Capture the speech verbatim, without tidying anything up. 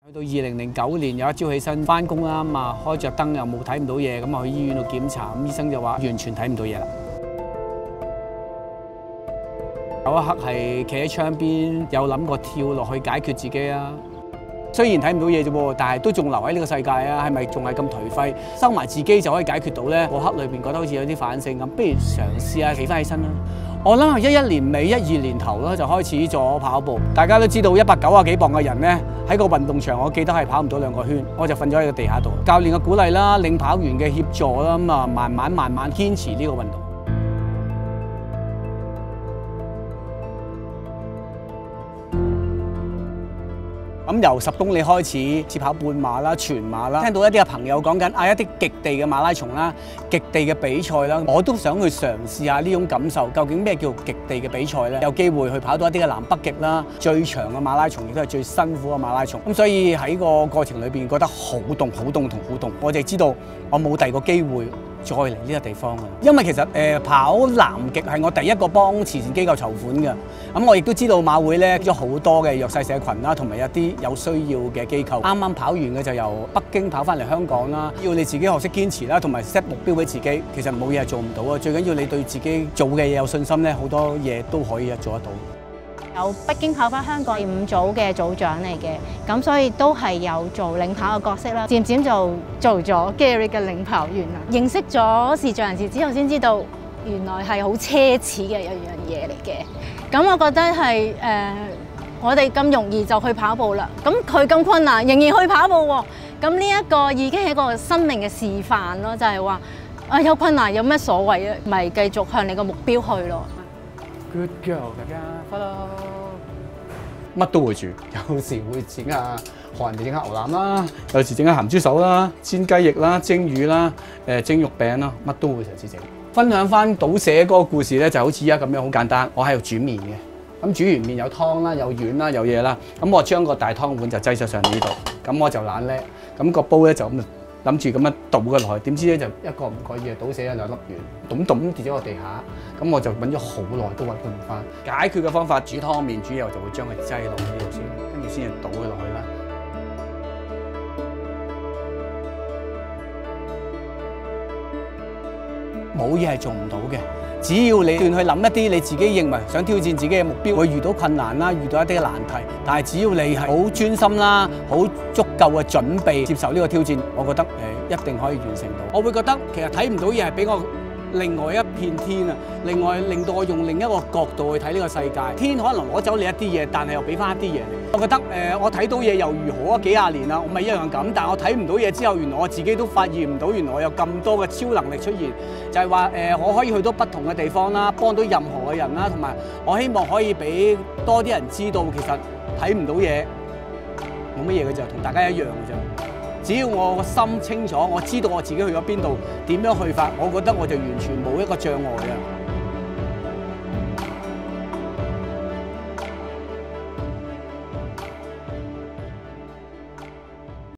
去到二零零九年有一朝起身翻工啦，咁啊開着燈又冇睇唔到嘢，咁啊去醫院度檢查，咁醫生就話完全睇唔到嘢啦。有一刻係企喺窗邊，有諗過跳落去解決自己啊。雖然睇唔到嘢啫喎，但係都仲留喺呢個世界啊，係咪仲係咁頹廢？收埋自己就可以解決到咧？嗰刻裏邊覺得好似有啲反省咁，不如嘗試下企翻起身啦。我諗係一一年尾、一二年頭啦，就開始咗跑步。大家都知道一百九啊幾磅嘅人咧，喺個運動場，我記得係跑唔到兩個圈，我就瞓咗喺個地下度。教練嘅鼓勵啦，領跑員嘅協助啦，咁啊慢慢慢慢堅持呢個運動。咁由十公里開始，接跑半馬啦、全馬啦，聽到一啲嘅朋友講緊啊一啲極地嘅馬拉松啦、極地嘅比賽啦，我都想去嘗試下呢種感受。究竟咩叫極地嘅比賽咧？有機會去跑到一啲嘅南北極啦，最長嘅馬拉松，亦都係最辛苦嘅馬拉松。咁所以喺個過程裏邊覺得好凍、好凍同好凍。我哋知道我冇第二個機會再嚟呢個地方㗎，因為其實誒、呃、跑南極係我第一個幫慈善機構籌款嘅，咁我亦都知道馬會咧咗好多嘅弱勢社群啦，同埋一啲有需要嘅機構。啱啱跑完嘅就由北京跑翻嚟香港啦，要你自己學識堅持啦，同埋 set 目標俾自己。其實冇嘢係做唔到啊，最緊要你對自己做嘅嘢有信心咧，好多嘢都可以做得到。 有北京跑翻香港五組嘅組長嚟嘅，咁所以都係有做領跑嘅角色啦。漸漸就做咗 Gary 嘅領跑員啦。認識咗視障人士之後，先知道原來係好奢侈嘅一樣嘢嚟嘅。咁我覺得係誒、呃，我哋咁容易就去跑步啦，咁佢咁困難仍然去跑步喎。咁呢一個已經係一個生命嘅示範咯，就係話啊有困難有咩所謂啊？咪繼續向你個目標去咯。 Good girl， 大家 follow， 乜都會煮，有時會整下學人哋整下牛腩啦，有時整下鹹豬手啦、煎雞翼啦、蒸魚啦、誒蒸肉餅啦，乜都會嘗試整。分享翻倒瀉嗰個故事咧，就好似而家咁樣好簡單。我喺度煮麵嘅，咁煮完麵有湯啦、有丸啦、有嘢啦，咁我將個大湯碗就擠咗上呢度，咁我就懶叻，咁個煲咧就咁。諗住咁樣倒佢落去，點知咧就一個唔覺意倒瀉咗兩粒丸，咚咚跌咗落地下。咁我就揾咗好耐都揾佢唔翻。解決嘅方法，煮湯麵煮油就會將佢擠落呢度先，跟住先至倒佢落去啦。冇嘢係做唔到嘅，只要你斷去諗一啲你自己認為想挑戰自己嘅目標，會遇到困難啦，遇到一啲嘅難題，但係只要你係好專心啦，好足夠嘅準備接受呢個挑戰，我覺得誒、呃、一定可以完成到。我會覺得其實睇唔到嘢係俾我另外一片天啊，另外令到我用另一個角度去睇呢個世界。天可能攞走你一啲嘢，但係又俾翻一啲嘢你。我覺得誒、呃，我睇到嘢又如何啊？幾廿年啦，我咪一樣咁。但係我睇唔到嘢之後，原來我自己都發現唔到，原來我有咁多嘅超能力出現。就係話誒，我可以去到不同嘅地方啦，幫到任何嘅人啦，同埋我希望可以俾多啲人知道，其實睇唔到嘢冇乜嘢嘅啫，同大家一樣嘅啫。只要我個心清楚，我知道我自己去咗邊度，點樣去法，我覺得我就完全冇一個障礙嘅。